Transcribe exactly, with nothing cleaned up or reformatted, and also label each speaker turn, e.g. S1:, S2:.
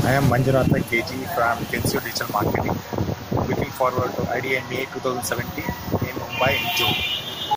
S1: I am Manjunatha K G from Kensico Digital Marketing. Looking forward to I D M A twenty seventeen in Mumbai in June.